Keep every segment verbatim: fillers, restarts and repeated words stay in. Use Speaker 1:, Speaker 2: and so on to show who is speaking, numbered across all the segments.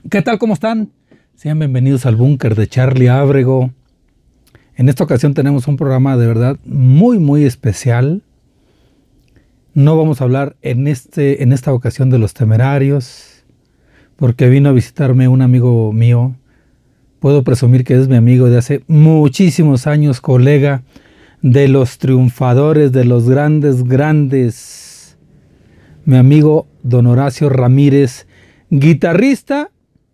Speaker 1: ¿Qué tal? ¿Cómo están? Sean bienvenidos al búnker de Charlie Ábrego. En esta ocasión tenemos un programa de verdad muy muy especial. No vamos a hablar en, este, en esta ocasión de Los Temerarios, porque vino a visitarme un amigo mío. Puedo presumir que es mi amigo de hace muchísimos años, colega de los triunfadores, de los grandes, grandes. Mi amigo Don Horacio Ramírez, guitarrista,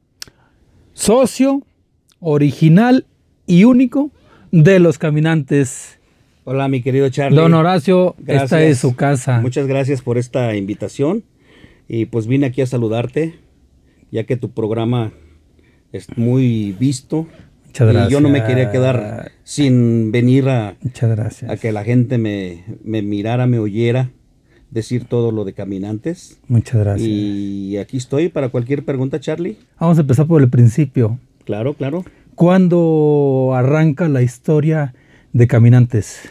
Speaker 1: socio, original y único de Los Caminantes.
Speaker 2: Hola, mi querido Charlie.
Speaker 1: Don Horacio,
Speaker 2: gracias.
Speaker 1: Esta es su casa.
Speaker 2: Muchas gracias por esta invitación. Y pues vine aquí a saludarte, ya que tu programa es muy visto.
Speaker 1: Muchas gracias.
Speaker 2: Y yo no me quería quedar sin venir a,
Speaker 1: Muchas gracias.
Speaker 2: a que la gente me, me mirara, me oyera decir todo lo de Caminantes.
Speaker 1: Muchas gracias.
Speaker 2: Y aquí estoy para cualquier pregunta, Charlie.
Speaker 1: Vamos a empezar por el principio.
Speaker 2: Claro, claro.
Speaker 1: ¿Cuándo arranca la historia de Caminantes?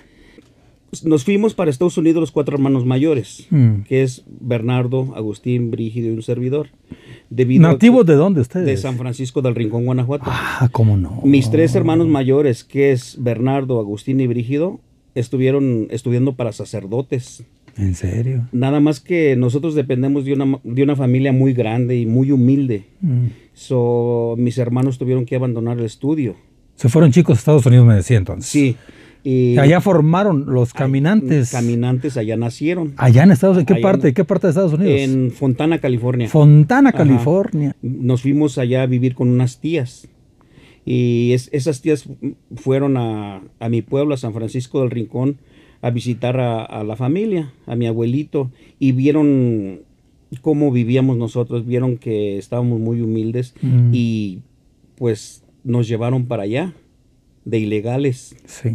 Speaker 2: Nos fuimos para Estados Unidos los cuatro hermanos mayores,
Speaker 1: Mm.
Speaker 2: que es Bernardo, Agustín, Brígido y un servidor. Debido
Speaker 1: ¿Nativos
Speaker 2: a que,
Speaker 1: de dónde ustedes?
Speaker 2: De San Francisco del Rincón, Guanajuato.
Speaker 1: Ah, cómo no.
Speaker 2: Mis tres hermanos mayores, que es Bernardo, Agustín y Brígido, estuvieron estudiando para sacerdotes.
Speaker 1: ¿En serio?
Speaker 2: Nada más que nosotros dependemos de una, de una familia muy grande y muy humilde.
Speaker 1: Mm.
Speaker 2: So, mis hermanos tuvieron que abandonar el estudio.
Speaker 1: Se fueron chicos a Estados Unidos, me decía entonces.
Speaker 2: Sí. Y
Speaker 1: allá formaron los Caminantes.
Speaker 2: Caminantes allá nacieron.
Speaker 1: Allá en Estados Unidos. ¿Qué
Speaker 2: Allá
Speaker 1: parte?
Speaker 2: en,
Speaker 1: ¿Qué parte de Estados Unidos?
Speaker 2: En Fontana, California.
Speaker 1: Fontana,
Speaker 2: Ajá.
Speaker 1: California.
Speaker 2: Nos fuimos allá a vivir con unas tías. Y es, esas tías fueron a, a mi pueblo, a San Francisco del Rincón, a visitar a, a la familia, a mi abuelito, y vieron cómo vivíamos nosotros, vieron que estábamos muy humildes
Speaker 1: Mm.
Speaker 2: y pues nos llevaron para allá, de ilegales.
Speaker 1: Sí.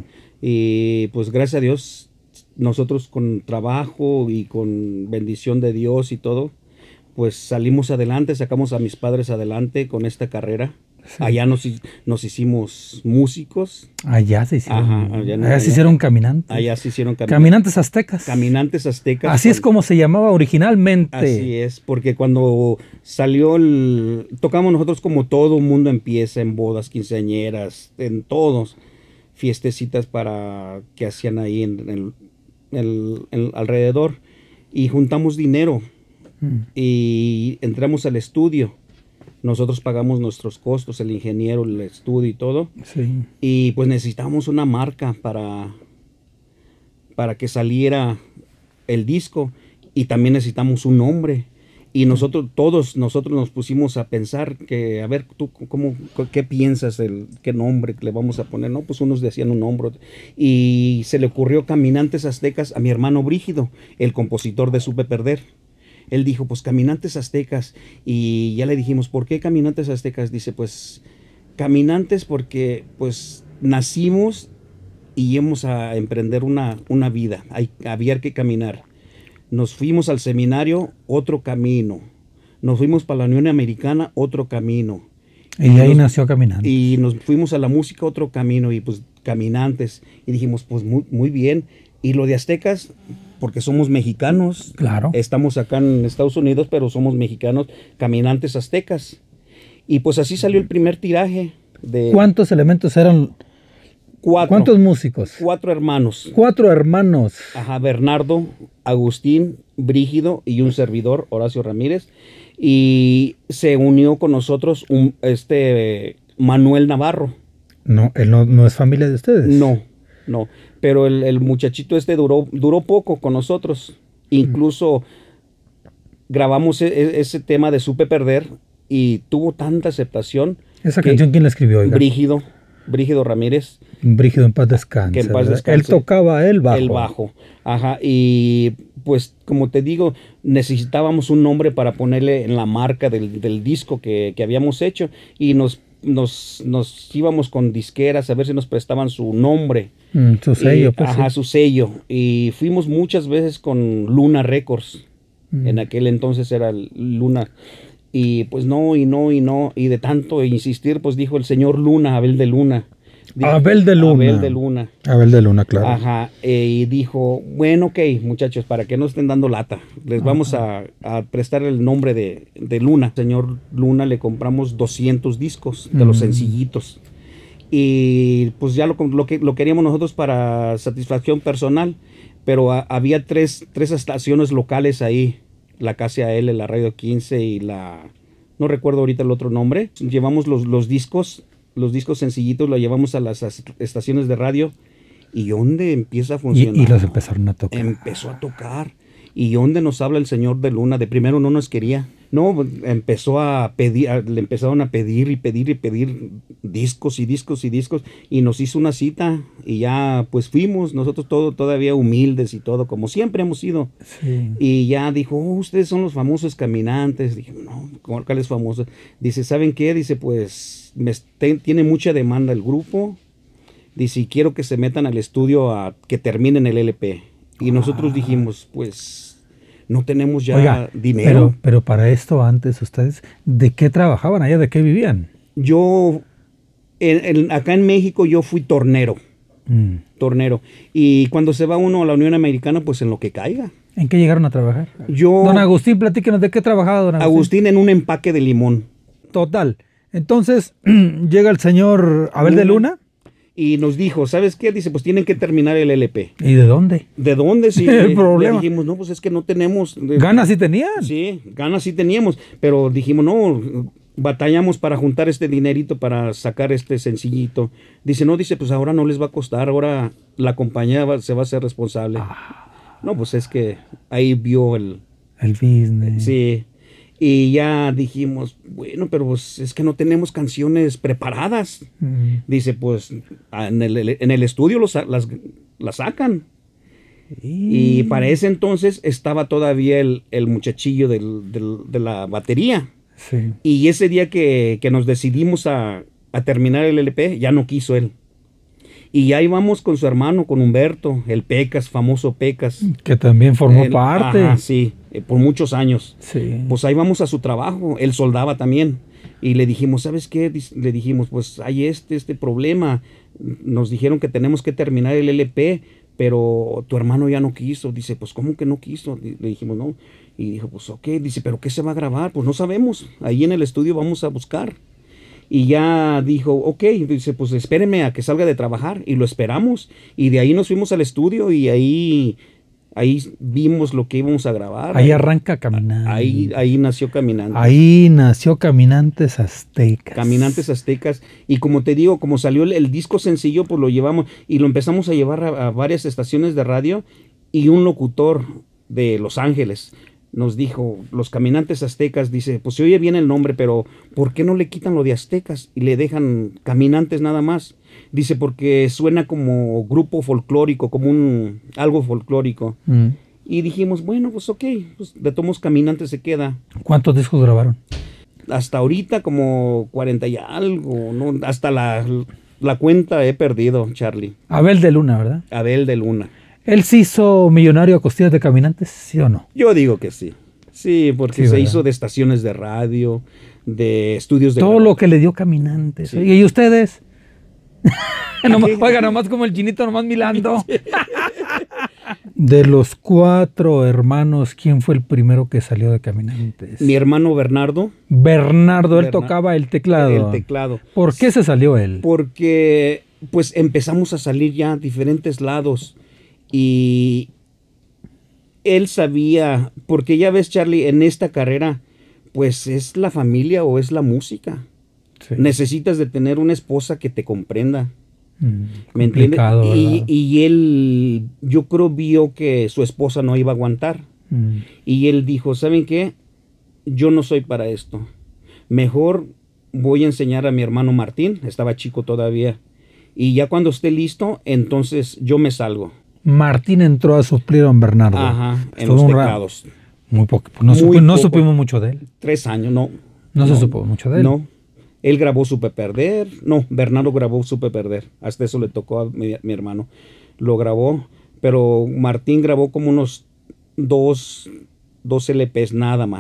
Speaker 2: Y pues gracias a Dios, nosotros con trabajo y con bendición de Dios y todo, pues salimos adelante, sacamos a mis padres adelante con esta carrera. Sí. Allá nos, nos hicimos músicos.
Speaker 1: Allá se hicieron.
Speaker 2: Ajá, allá,
Speaker 1: allá,
Speaker 2: allá
Speaker 1: se hicieron caminantes.
Speaker 2: Allá se hicieron caminantes.
Speaker 1: Caminantes aztecas.
Speaker 2: Caminantes aztecas.
Speaker 1: Así es como se llamaba originalmente.
Speaker 2: Así es, porque cuando salió el... Tocamos nosotros como todo mundo empieza, en bodas, quinceañeras, en todos. Fiestecitas para que hacían ahí en, en, en, en, en alrededor. Y juntamos dinero. Mm. Y entramos al estudio. Nosotros pagamos nuestros costos, el ingeniero, el estudio y todo.
Speaker 1: Sí.
Speaker 2: Y pues necesitábamos una marca para, para que saliera el disco. Y también necesitamos un nombre. Y nosotros, todos nosotros nos pusimos a pensar que, a ver, tú, ¿cómo, qué piensas? El, ¿Qué nombre le vamos a poner? No, pues unos decían un nombre. Y se le ocurrió Caminantes Aztecas a mi hermano Brígido, el compositor de Supe Perder. Él dijo, pues Caminantes Aztecas. Y ya le dijimos, ¿por qué Caminantes Aztecas? Dice, pues Caminantes porque pues nacimos y íbamos a emprender una, una vida. Hay, había que caminar. Nos fuimos al seminario, otro camino. Nos fuimos para la Unión Americana, otro camino.
Speaker 1: Y, y ahí nos, nació Caminantes.
Speaker 2: Y nos fuimos a la música, otro camino. Y pues Caminantes. Y dijimos, pues muy, muy bien. Y lo de Aztecas... porque somos mexicanos.
Speaker 1: Claro.
Speaker 2: Estamos acá en Estados Unidos, pero somos mexicanos, Caminantes Aztecas. Y pues así salió el primer tiraje. De
Speaker 1: ¿Cuántos elementos eran?
Speaker 2: Cuatro.
Speaker 1: ¿Cuántos músicos?
Speaker 2: Cuatro hermanos.
Speaker 1: Cuatro hermanos.
Speaker 2: Ajá, Bernardo, Agustín, Brígido y un servidor, Horacio Ramírez. Y se unió con nosotros un, este Manuel Navarro.
Speaker 1: No, él no, no es familia de ustedes.
Speaker 2: No, no. Pero el, el muchachito este duró, duró poco con nosotros. Incluso mm. grabamos e, ese tema de Supe Perder y tuvo tanta aceptación.
Speaker 1: ¿Esa canción quién la escribió? Oiga?
Speaker 2: Brígido, Brígido Ramírez.
Speaker 1: Brígido en paz descanse.
Speaker 2: Que en paz descanse.
Speaker 1: Él tocaba el bajo.
Speaker 2: El bajo, ajá. Y pues como te digo, necesitábamos un nombre para ponerle en la marca del, del disco que, que habíamos hecho. Y nos, nos, nos íbamos con disqueras a ver si nos prestaban su nombre.
Speaker 1: Mm, su sello,
Speaker 2: y,
Speaker 1: pues.
Speaker 2: Ajá,
Speaker 1: sí.
Speaker 2: su sello. Y fuimos muchas veces con Luna Records. Mm. En aquel entonces era Luna. Y pues no, y no, y no. Y de tanto insistir, pues dijo el señor Luna, Abel de Luna. Dijo,
Speaker 1: Abel de Luna.
Speaker 2: Abel de Luna.
Speaker 1: Abel de Luna, claro.
Speaker 2: Ajá, eh, y dijo, bueno, ok, muchachos, para que no estén dando lata, les Ajá. vamos a, a prestar el nombre de, de Luna. Señor Luna le compramos doscientos discos de mm. los sencillitos. Y pues ya lo, lo, que, lo queríamos nosotros para satisfacción personal, pero a, había tres, tres estaciones locales ahí, la K C A L, la Radio quince y la, no recuerdo ahorita el otro nombre. Llevamos los, los discos, los discos sencillitos, los llevamos a las estaciones de radio y donde empieza a funcionar.
Speaker 1: Y, y los empezaron a tocar.
Speaker 2: Empezó a tocar. Y donde nos habla el señor de Luna, de primero no nos quería. No, empezó a pedir, a, le empezaron a pedir y pedir y pedir discos y discos y discos. Y nos hizo una cita y ya pues fuimos, nosotros todo, todavía humildes y todo, como siempre hemos sido. Sí. Y ya dijo, oh, ustedes son los famosos caminantes. Dije, no, ¿cuál es famoso? Dice, ¿saben qué? Dice, pues me, te, tiene mucha demanda el grupo. Dice, y quiero que se metan al estudio a que terminen el L P. Y nosotros ah. dijimos, pues no tenemos ya Oiga, dinero.
Speaker 1: Pero, pero para esto antes, ¿ustedes de qué trabajaban allá? ¿De qué vivían?
Speaker 2: Yo, en, en, acá en México yo fui tornero. Mm. Tornero. Y cuando se va uno a la Unión Americana, pues en lo que caiga.
Speaker 1: ¿En qué llegaron a trabajar?
Speaker 2: Yo,
Speaker 1: don Agustín, platíquenos de qué trabajaba don Agustín.
Speaker 2: Agustín en un empaque de limón.
Speaker 1: Total. Entonces, llega el señor Abel Luna. de Luna.
Speaker 2: Y nos dijo, ¿sabes qué? Dice, pues tienen que terminar el L P.
Speaker 1: ¿Y de dónde?
Speaker 2: ¿De dónde? Sí.
Speaker 1: el problema.
Speaker 2: Le dijimos, no, pues es que no tenemos.
Speaker 1: ¿Ganas sí tenían?
Speaker 2: Sí, ganas sí teníamos. Pero dijimos, no, batallamos para juntar este dinerito para sacar este sencillito. Dice, no, dice, pues ahora no les va a costar, ahora la compañía va, se va a hacer responsable. Ah. No, pues es que ahí vio el...
Speaker 1: El business.
Speaker 2: Sí. Y ya dijimos, bueno, pero pues es que no tenemos canciones preparadas. Mm. Dice, pues en el, en el estudio los, las, las sacan. Y... y para ese entonces estaba todavía el, el muchachillo del, del, de la batería. Sí. Y ese día que, que nos decidimos a, a terminar el L P, ya no quiso él. Y ahí vamos con su hermano, con Humberto, el Pecas, famoso Pecas.
Speaker 1: Que también formó el, parte.
Speaker 2: Ajá, sí, eh, por muchos años.
Speaker 1: Sí.
Speaker 2: Pues ahí vamos a su trabajo, él soldaba también. Y le dijimos, ¿sabes qué? Le dijimos, pues hay este, este problema. Nos dijeron que tenemos que terminar el L P, pero tu hermano ya no quiso. Dice, pues ¿cómo que no quiso? Le dijimos, no. Y dijo, pues ok. Dice, ¿pero qué se va a grabar? Pues no sabemos. Ahí en el estudio vamos a buscar. Y ya dijo, ok, dice, pues espéreme a que salga de trabajar. Y lo esperamos. Y de ahí nos fuimos al estudio y ahí, ahí vimos lo que íbamos a grabar.
Speaker 1: Ahí arranca Caminantes.
Speaker 2: Ahí, ahí nació Caminantes.
Speaker 1: Ahí nació Caminantes Aztecas.
Speaker 2: Caminantes Aztecas. Y como te digo, como salió el, el disco sencillo, pues lo llevamos y lo empezamos a llevar a, a varias estaciones de radio. Y un locutor de Los Ángeles nos dijo, los Caminantes Aztecas, dice, pues se oye bien el nombre, pero ¿por qué no le quitan lo de Aztecas y le dejan Caminantes nada más? Dice, porque suena como grupo folclórico, como un algo folclórico. Mm. Y dijimos, bueno, pues ok, pues de tomos Caminantes se queda.
Speaker 1: ¿Cuántos discos grabaron?
Speaker 2: Hasta ahorita como cuarenta y algo, ¿no? Hasta la, la cuenta he perdido, Charlie.
Speaker 1: Abel de Luna, ¿verdad?
Speaker 2: Abel de Luna.
Speaker 1: ¿Él se hizo millonario a costillas de Caminantes, sí o no?
Speaker 2: Yo digo que sí. Sí, porque sí, se ¿verdad? Hizo de estaciones de radio, de estudios de...
Speaker 1: Todo lo que le dio Caminantes. Sí. ¿Y ustedes? nomás, oiga, nomás como el chinito, nomás milando. De los cuatro hermanos, ¿quién fue el primero que salió de Caminantes?
Speaker 2: Mi hermano Bernardo.
Speaker 1: Bernardo, él Bernardo, tocaba el teclado.
Speaker 2: El teclado.
Speaker 1: ¿Por qué se salió él?
Speaker 2: Porque pues empezamos a salir ya a diferentes lados. Y él sabía, porque ya ves, Charlie, en esta carrera, pues es la familia o es la música. Sí. Necesitas de tener una esposa que te comprenda. Mm, ¿me entiendes? Y, y él, yo creo, vio que su esposa no iba a aguantar. Mm. Y él dijo, ¿saben qué? Yo no soy para esto. Mejor voy a enseñar a mi hermano Martín, estaba chico todavía. Y ya cuando esté listo, entonces yo me salgo.
Speaker 1: Martín entró a suplir a don Bernardo.
Speaker 2: Ajá, en los teclados.
Speaker 1: Muy poco. No, Muy supo, no poco. supimos mucho de él.
Speaker 2: Tres años, no.
Speaker 1: No, no se supo mucho de él.
Speaker 2: No. Él grabó Supe Perder. No, Bernardo grabó Supe Perder. Hasta eso le tocó a mi, mi hermano. Lo grabó. Pero Martín grabó como unos dos, dos L Pes nada más.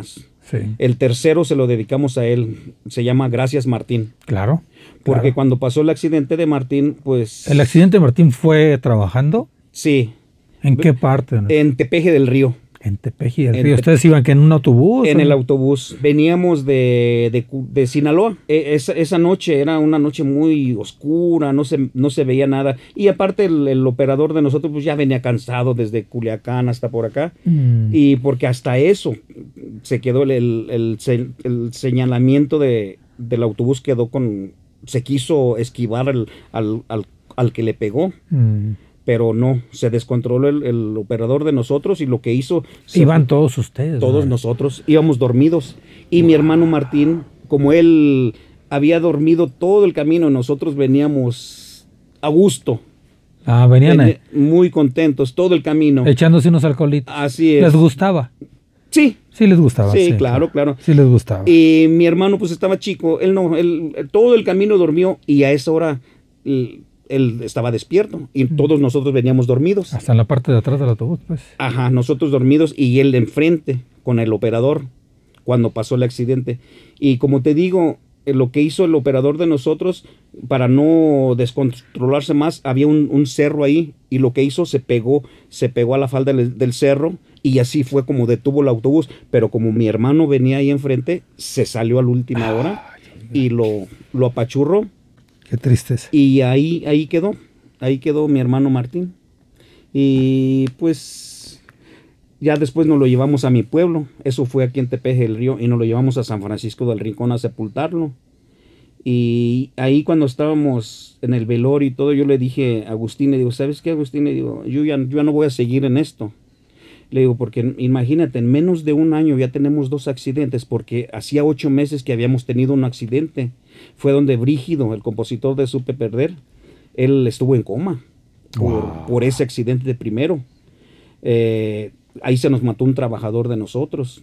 Speaker 1: Sí.
Speaker 2: El tercero se lo dedicamos a él, se llama Gracias Martín.
Speaker 1: Claro.
Speaker 2: Porque
Speaker 1: claro.
Speaker 2: cuando pasó el accidente de Martín, pues...
Speaker 1: ¿El accidente de Martín fue trabajando?
Speaker 2: Sí.
Speaker 1: ¿En qué parte?
Speaker 2: En Tepeji del Río.
Speaker 1: En Tepeji del
Speaker 2: En
Speaker 1: Río.
Speaker 2: Te-
Speaker 1: ¿Ustedes iban que en un autobús?
Speaker 2: En
Speaker 1: o?
Speaker 2: el autobús. Veníamos de, de, Cu- de Sinaloa. E- esa, esa noche era una noche muy oscura, no se, no se veía nada. Y aparte el, el operador de nosotros pues ya venía cansado desde Culiacán hasta por acá.
Speaker 1: Mm.
Speaker 2: Y porque hasta eso se quedó el, el, el se- el señalamiento de, del autobús quedó con... Se quiso esquivar al, al, al, al que le pegó.
Speaker 1: Mm.
Speaker 2: Pero no, se descontroló el, el operador de nosotros y lo que hizo... se
Speaker 1: Iban
Speaker 2: fue-
Speaker 1: todos ustedes.
Speaker 2: todos
Speaker 1: ¿no?
Speaker 2: nosotros íbamos dormidos. Y mi hermano Martín, como él había dormido todo el camino, nosotros veníamos a gusto.
Speaker 1: Ah, venían
Speaker 2: Veni-
Speaker 1: eh,
Speaker 2: muy contentos todo el camino.
Speaker 1: echándose unos alcoholitos.
Speaker 2: Así es.
Speaker 1: ¿Les gustaba?
Speaker 2: Sí,
Speaker 1: Sí les gustaba.
Speaker 2: sí, claro, claro.
Speaker 1: Sí les gustaba.
Speaker 2: Y mi hermano pues estaba chico, él no, él todo el camino durmió y a esa hora él, él estaba despierto y todos nosotros veníamos dormidos.
Speaker 1: Hasta en la parte de atrás del autobús, pues.
Speaker 2: Ajá, nosotros dormidos y él enfrente con el operador cuando pasó el accidente. Y como te digo, eh, lo que hizo el operador de nosotros para no descontrolarse más, había un, un cerro ahí y lo que hizo se pegó, se pegó a la falda del, del cerro y así fue como detuvo el autobús. Pero como mi hermano venía ahí enfrente, se salió a la última hora y lo, lo apachurró
Speaker 1: Qué tristeza.
Speaker 2: y ahí, ahí quedó, ahí quedó mi hermano Martín. Y pues ya después nos lo llevamos a mi pueblo, eso fue aquí en Tepeji del Río, y nos lo llevamos a San Francisco del Rincón a sepultarlo. Y ahí cuando estábamos en el velorio y todo, yo le dije a Agustín, le digo, ¿sabes qué, Agustín? Le digo, yo ya, yo ya no voy a seguir en esto. Le digo, porque imagínate, en menos de un año ya tenemos dos accidentes, porque hacía ocho meses que habíamos tenido un accidente. Fue donde Brígido, el compositor de Supe Perder, él estuvo en coma por,
Speaker 1: Wow.
Speaker 2: por ese accidente de primero. Eh, ahí se nos mató un trabajador de nosotros.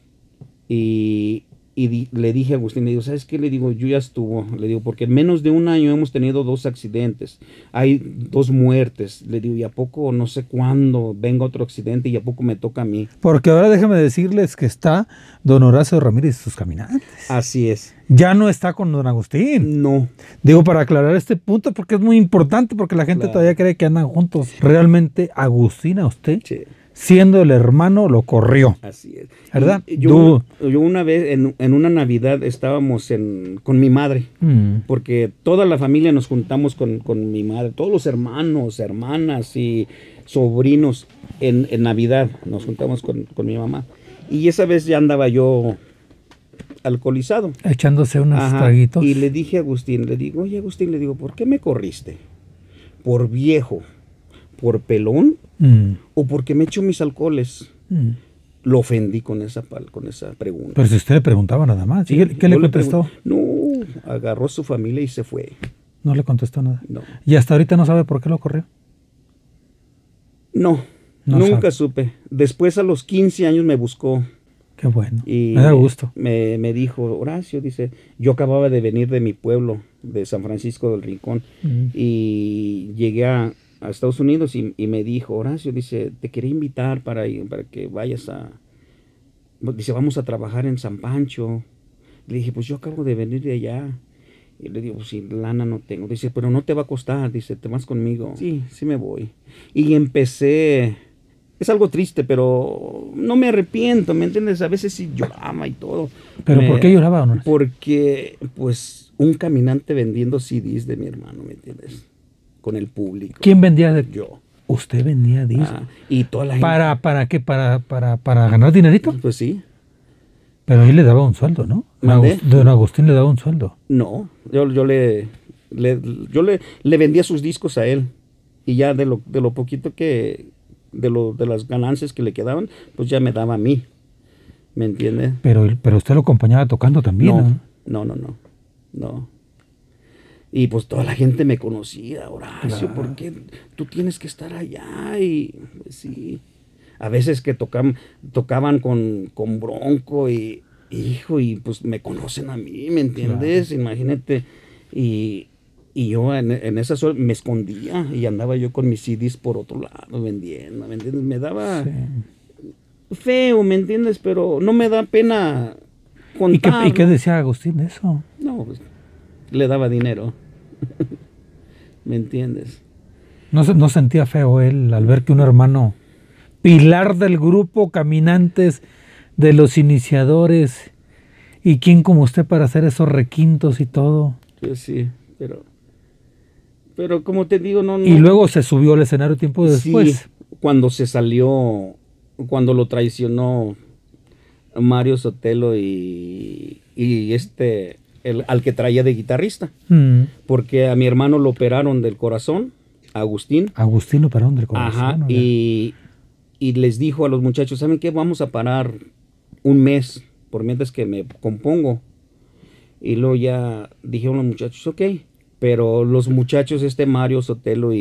Speaker 2: Y, y di- le dije a Agustín, le digo, ¿sabes qué? Le digo, yo ya estuvo. Le digo, porque en menos de un año hemos tenido dos accidentes. Hay dos muertes. Le digo, y a poco, no sé cuándo venga otro accidente y a poco me toca a mí.
Speaker 1: Porque ahora déjame decirles que está don Horacio Ramírez y sus caminantes.
Speaker 2: Así es.
Speaker 1: Ya no está con don Agustín.
Speaker 2: No.
Speaker 1: Digo, para aclarar este punto, porque es muy importante, porque la gente
Speaker 2: Claro.
Speaker 1: todavía cree que andan juntos. Realmente, Agustín, a usted,
Speaker 2: Sí.
Speaker 1: siendo el hermano, lo corrió.
Speaker 2: Así es.
Speaker 1: ¿Verdad?
Speaker 2: Y yo,
Speaker 1: Tú-
Speaker 2: una, yo una vez, en, en una Navidad, estábamos en, con mi madre,
Speaker 1: Mm.
Speaker 2: porque toda la familia nos juntamos con, con mi madre, todos los hermanos, hermanas y sobrinos en, en Navidad, nos juntamos con, con mi mamá. Y esa vez ya andaba yo alcoholizado.
Speaker 1: Echándose unos
Speaker 2: Ajá,
Speaker 1: traguitos.
Speaker 2: y le dije a Agustín, le digo, oye Agustín, le digo, ¿por qué me corriste? ¿Por viejo? ¿Por pelón?
Speaker 1: Mm.
Speaker 2: ¿O porque me echo mis alcoholes?
Speaker 1: Mm.
Speaker 2: Lo ofendí con esa, pal- con esa pregunta.
Speaker 1: Pero si usted le preguntaba nada más. ¿Y qué, qué le
Speaker 2: Yo
Speaker 1: contestó?
Speaker 2: pregun- No, agarró a su familia y se fue.
Speaker 1: No le contestó nada.
Speaker 2: No,
Speaker 1: Y hasta ahorita no sabe por qué lo corrió.
Speaker 2: no,
Speaker 1: No
Speaker 2: nunca
Speaker 1: sabe.
Speaker 2: supe. Después a los quince años me buscó
Speaker 1: Qué bueno.
Speaker 2: y
Speaker 1: Me da gusto.
Speaker 2: Me, me dijo, Horacio, dice, yo acababa de venir de mi pueblo, de San Francisco del Rincón,
Speaker 1: Mm.
Speaker 2: y llegué a, a Estados Unidos y, y me dijo, Horacio, dice, te quería invitar para, ir- para que vayas a, dice, vamos a trabajar en San Pancho. Le dije, pues yo acabo de venir de allá. Y le digo, pues si lana no tengo. Dice, pero no te va a costar. Dice, te vas conmigo. Sí, sí me voy. Y empecé, es algo triste, pero no me arrepiento, ¿me entiendes? A veces sí lloraba y todo.
Speaker 1: ¿Pero
Speaker 2: Me-
Speaker 1: por qué lloraba, don?
Speaker 2: Porque, pues, un caminante vendiendo C Ds de mi hermano, ¿me entiendes? Con el público.
Speaker 1: ¿Quién vendía de...?
Speaker 2: Yo.
Speaker 1: Usted vendía discos.
Speaker 2: Ah, y toda la gente.
Speaker 1: ¿Para, ¿Para qué? ¿Para, para, ¿Para ganar dinerito?
Speaker 2: Pues sí.
Speaker 1: Pero ahí le daba un sueldo, ¿no? Don
Speaker 2: ¿Mandé?
Speaker 1: Agus- Don Agustín le daba un sueldo.
Speaker 2: No, yo, yo le, le- yo le, le vendía sus discos a él y ya de lo, de lo poquito que, de lo, de las ganancias que le quedaban, pues ya me daba a mí, ¿me entiende?
Speaker 1: Pero, pero usted lo acompañaba tocando también, ¿no?
Speaker 2: No, no, no, no, no. Y pues toda la gente me conocía, Horacio,
Speaker 1: Claro.
Speaker 2: ¿por qué tú tienes que estar allá? Y pues, sí, a veces que tocaban, tocaban con, con Bronco y, hijo, y pues me conocen a mí, ¿me entiendes? Imagínate, y, y yo en, en esa suerte me escondía y andaba yo con mis C Ds por otro lado vendiendo, ¿me entiendes? Me daba
Speaker 1: Sí.
Speaker 2: feo, ¿me entiendes? Pero no me da pena
Speaker 1: ¿Y qué,
Speaker 2: contar.
Speaker 1: ¿Y qué decía Agustín de eso?
Speaker 2: No, pues, le daba dinero. ¿Me entiendes?
Speaker 1: ¿No, se- no sentía feo él al ver que un hermano, pilar del grupo, caminantes de los iniciadores, y quién como usted para hacer esos requintos y todo?
Speaker 2: Pues sí, pero... Pero como te digo, no... no
Speaker 1: Y luego se subió al escenario tiempo después.
Speaker 2: Sí, cuando se salió, cuando lo traicionó Mario Sotelo y, y este, el, al que traía de guitarrista.
Speaker 1: Mm.
Speaker 2: Porque a mi hermano lo operaron del corazón, Agustín.
Speaker 1: Agustín Operón del Corazón.
Speaker 2: Ajá,
Speaker 1: ¿no?
Speaker 2: y, y les dijo a los muchachos, ¿saben qué? Vamos a parar un mes por mientras que me compongo. Y luego ya dijeron los muchachos, ok. Pero los muchachos, este Mario Sotelo y,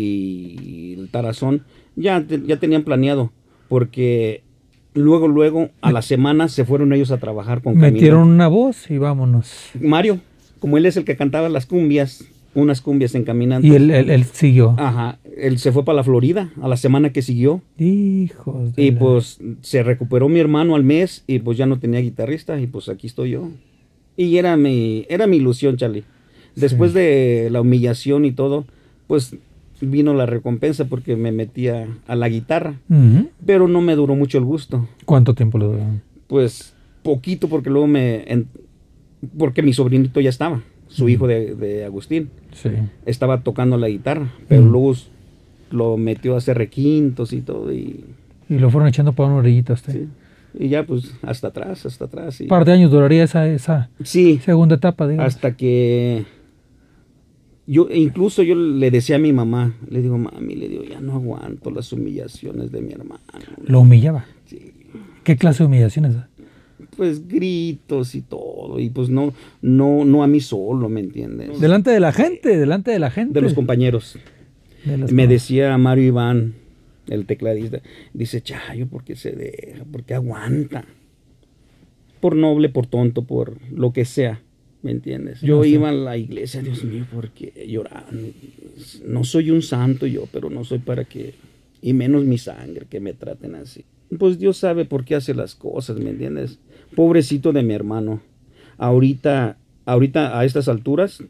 Speaker 2: y el Tarazón, ya, te- ya tenían planeado. Porque luego, luego, a la semana se fueron ellos a trabajar con Camilo.
Speaker 1: Metieron una voz y vámonos.
Speaker 2: Mario, como él es el que cantaba las cumbias, unas cumbias en Caminantes.
Speaker 1: Y él, él, él siguió.
Speaker 2: Ajá, él se fue para la Florida a la semana que siguió.
Speaker 1: Hijos de
Speaker 2: Y
Speaker 1: la-
Speaker 2: pues se recuperó mi hermano al mes y pues ya no tenía guitarrista y pues aquí estoy yo. Y era mi, era mi ilusión, Charlie. Después
Speaker 1: Sí.
Speaker 2: de la humillación y todo, pues vino la recompensa porque me metía a la guitarra.
Speaker 1: Ujú.
Speaker 2: Pero no me duró mucho el gusto.
Speaker 1: ¿Cuánto tiempo le duró?
Speaker 2: Pues poquito porque luego me... en- porque mi sobrinito ya estaba, su hijo de, de Agustín.
Speaker 1: Sí.
Speaker 2: Estaba tocando la guitarra, pero
Speaker 1: Mm.
Speaker 2: luego s- lo metió a hacer requintos y todo y...
Speaker 1: Y lo fueron echando para una orillita a usted.
Speaker 2: sí. Y ya pues hasta atrás, hasta atrás. Y,
Speaker 1: Un par de años duraría esa, esa
Speaker 2: sí,
Speaker 1: segunda etapa, digamos.
Speaker 2: hasta que yo incluso yo le decía a mi mamá, le digo, mami, le digo, ya no aguanto las humillaciones de mi hermano.
Speaker 1: Lo humillaba.
Speaker 2: Sí,
Speaker 1: ¿Qué clase de humillaciones?
Speaker 2: pues gritos y todo, y pues no, no, no a mí solo, ¿me entiendes?
Speaker 1: Delante de la gente, delante de la gente.
Speaker 2: De los compañeros.
Speaker 1: De los
Speaker 2: Me
Speaker 1: com-
Speaker 2: decía Mario Iván, el tecladista, dice, Chayo, ¿por qué se deja? ¿Por qué aguanta? Por noble, por tonto, por lo que sea, ¿me entiendes? Yo
Speaker 1: No sé.
Speaker 2: iba a la iglesia, Dios mío, porque lloraba. No soy un santo yo, pero no soy para que, y menos mi sangre, que me traten así. Pues Dios sabe por qué hace las cosas, ¿me entiendes? Pobrecito de mi hermano. Ahorita, ahorita a estas alturas,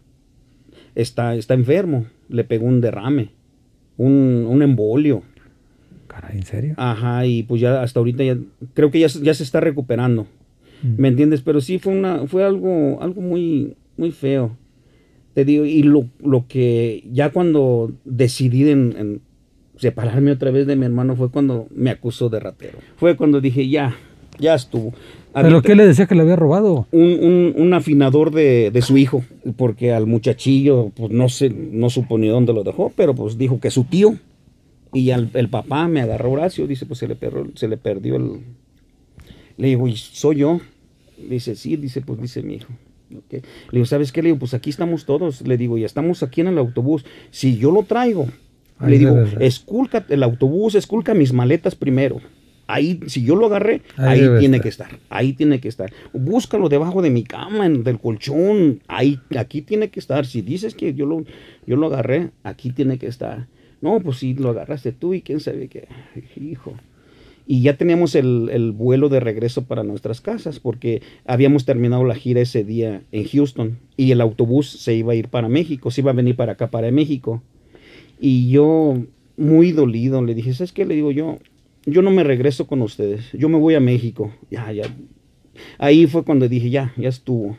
Speaker 2: está, está enfermo, le pegó un derrame, un, un embolio.
Speaker 1: Caray, ¿en serio?
Speaker 2: Ajá, y pues ya hasta ahorita ya, creo que ya, se- ya se está recuperando.
Speaker 1: Mm.
Speaker 2: ¿Me entiendes? Pero sí fue una, fue algo, algo muy, muy feo. Te digo, y lo, lo que ya cuando decidí en, en separarme otra vez de mi hermano fue cuando me acusó de ratero. Fue cuando dije, ya, ya estuvo.
Speaker 1: ¿Pero
Speaker 2: Había
Speaker 1: qué le decía que le había robado?
Speaker 2: un, un, un afinador de, de su hijo, porque al muchachillo, pues no sé, no supo ni dónde lo dejó, pero pues dijo que su tío. Y al, el papá me agarró Horacio, dice, pues se le, perdió, se le perdió el... Le digo, ¿y soy yo? Dice, sí, dice, pues dice mi hijo. Ok. Le digo, ¿sabes qué? Le digo, pues aquí estamos todos. Le digo, y estamos aquí en el autobús. Si yo lo traigo,
Speaker 1: Ahí
Speaker 2: le digo,
Speaker 1: debe ser.
Speaker 2: esculca el autobús, esculca mis maletas primero. Ahí, si yo lo agarré,
Speaker 1: Ahí
Speaker 2: ahí,
Speaker 1: debe
Speaker 2: tiene
Speaker 1: estar.
Speaker 2: que estar. Ahí tiene que estar. Búscalo debajo de mi cama, en, del colchón. Ahí, aquí tiene que estar. Si dices que yo lo, yo lo agarré, aquí tiene que estar. No, pues sí, lo agarraste tú y quién sabe qué. Hijo. Y ya teníamos el, el vuelo de regreso para nuestras casas porque habíamos terminado la gira ese día en Houston y el autobús se iba a ir para México, se iba a venir para acá, para México. Y yo, muy dolido, le dije, ¿sabes qué? Le digo yo, yo no me regreso con ustedes, yo me voy a México. Ya, ya. Ahí fue cuando dije, ya, ya estuvo.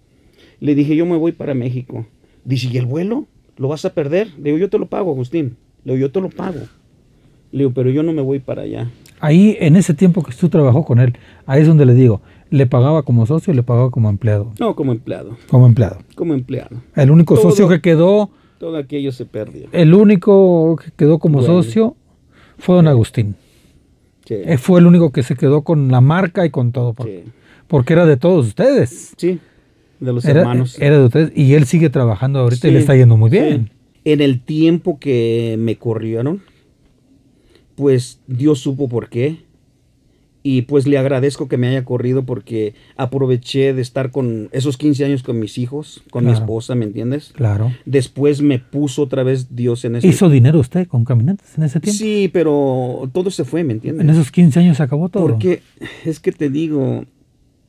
Speaker 2: Le dije, yo me voy para México. Dice, ¿y el vuelo? ¿Lo vas a perder? Le digo, yo te lo pago, Agustín. Le digo, yo te lo pago. Le digo, pero yo no me voy para allá.
Speaker 1: Ahí, en ese tiempo que tú trabajó con él, ahí es donde le digo, ¿le pagaba como socio o le pagaba como empleado?
Speaker 2: No, como empleado,
Speaker 1: Como empleado.
Speaker 2: como empleado.
Speaker 1: El único
Speaker 2: Todo-
Speaker 1: socio que quedó,
Speaker 2: Todo aquello se perdió.
Speaker 1: el único que quedó como
Speaker 2: Bueno.
Speaker 1: socio fue don Agustín.
Speaker 2: Sí,
Speaker 1: Eh, Fue el único que se quedó con la marca y con todo, por-
Speaker 2: sí.
Speaker 1: porque era de todos ustedes.
Speaker 2: Sí, de los
Speaker 1: Era,
Speaker 2: hermanos.
Speaker 1: era de ustedes y él sigue trabajando ahorita y
Speaker 2: Sí,
Speaker 1: le está yendo muy
Speaker 2: sí.
Speaker 1: bien.
Speaker 2: En el tiempo que me corrieron, pues Dios supo por qué. Y pues le agradezco que me haya corrido porque aproveché de estar con esos quince años con mis hijos, con mi
Speaker 1: Claro.
Speaker 2: esposa, ¿me entiendes?
Speaker 1: Claro.
Speaker 2: Después me puso otra vez Dios en ese...
Speaker 1: ¿Hizo dinero usted con Caminantes en ese tiempo?
Speaker 2: Sí, pero todo se fue, ¿me entiendes?
Speaker 1: En esos quince años se acabó todo.
Speaker 2: Porque es que te digo,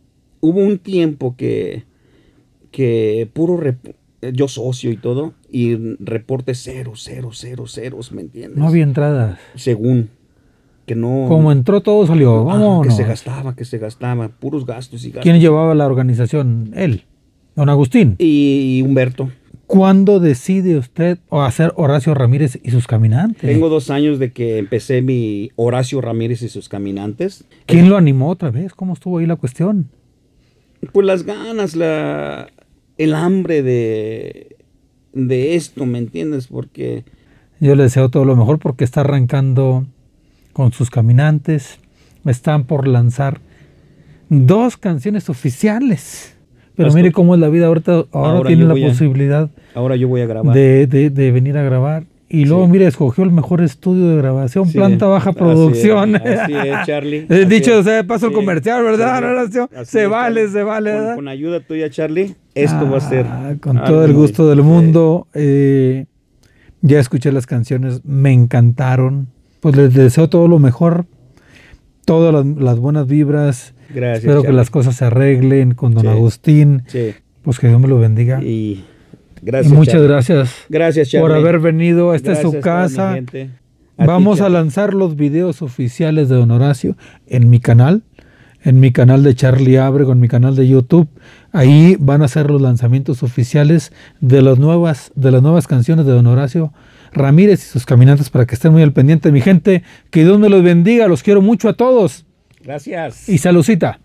Speaker 2: hubo un tiempo que, que puro, rep- yo socio y todo, y reporte cero, cero, cero, ceros, ¿me entiendes?
Speaker 1: No había entradas.
Speaker 2: Según, que no...
Speaker 1: Como entró todo salió,
Speaker 2: Ajá,
Speaker 1: vámonos.
Speaker 2: que se gastaba, que se gastaba, puros gastos y gastos.
Speaker 1: ¿Quién llevaba la organización? Él, don Agustín.
Speaker 2: Y Humberto.
Speaker 1: ¿Cuándo decide usted o hacer Horacio Ramírez y sus caminantes?
Speaker 2: Tengo dos años de que empecé mi Horacio Ramírez y sus caminantes.
Speaker 1: ¿Quién lo animó otra vez? ¿Cómo estuvo ahí la cuestión?
Speaker 2: Pues las ganas, la, el hambre de, de esto, ¿me entiendes? Porque...
Speaker 1: Yo le deseo todo lo mejor porque está arrancando con sus caminantes. Están por lanzar dos canciones oficiales. Pero
Speaker 2: Pastor,
Speaker 1: mire cómo es la vida ahorita. Ahora,
Speaker 2: ahora
Speaker 1: tiene
Speaker 2: yo
Speaker 1: la
Speaker 2: voy a-
Speaker 1: posibilidad
Speaker 2: ahora yo voy a grabar.
Speaker 1: de, de- de venir a grabar. Y luego,
Speaker 2: Sí.
Speaker 1: mire, escogió el mejor estudio de grabación,
Speaker 2: Sí,
Speaker 1: planta baja
Speaker 2: así
Speaker 1: producción.
Speaker 2: es, así es, Charlie.
Speaker 1: Eh,
Speaker 2: Así
Speaker 1: Dicho
Speaker 2: es.
Speaker 1: sea de paso el
Speaker 2: Sí,
Speaker 1: comercial, ¿verdad,
Speaker 2: sí,
Speaker 1: Horacio?
Speaker 2: así
Speaker 1: Se
Speaker 2: es,
Speaker 1: vale,
Speaker 2: Charlie.
Speaker 1: se vale,
Speaker 2: Con,
Speaker 1: ¿verdad?
Speaker 2: con ayuda tuya, Charlie, esto va a ser...
Speaker 1: Ah, con
Speaker 2: algo
Speaker 1: todo el
Speaker 2: muy-
Speaker 1: gusto del
Speaker 2: sí.
Speaker 1: mundo. eh, ya escuché las canciones, me encantaron. Pues les deseo todo lo mejor, todas las, las buenas vibras.
Speaker 2: Gracias,
Speaker 1: Espero que
Speaker 2: Charlie.
Speaker 1: las cosas se arreglen con don
Speaker 2: Sí.
Speaker 1: Agustín.
Speaker 2: Sí,
Speaker 1: Pues que Dios me lo bendiga. Y,
Speaker 2: y gracias,
Speaker 1: muchas
Speaker 2: Charlie.
Speaker 1: gracias
Speaker 2: Gracias, Charlie.
Speaker 1: por haber venido. Esta es su
Speaker 2: Gracias, toda mi
Speaker 1: casa.
Speaker 2: gente. A
Speaker 1: Vamos
Speaker 2: ti,
Speaker 1: a
Speaker 2: Charlie.
Speaker 1: lanzar los videos oficiales de don Horacio en mi canal, en mi canal de Charlie Ábrego, en mi canal de YouTube. Ahí van a ser los lanzamientos oficiales de las nuevas, de las nuevas canciones de don Horacio Ramírez y sus caminantes, para que estén muy al pendiente, mi gente. Que Dios me los bendiga, los quiero mucho a todos.
Speaker 2: Gracias.
Speaker 1: Y saludcita.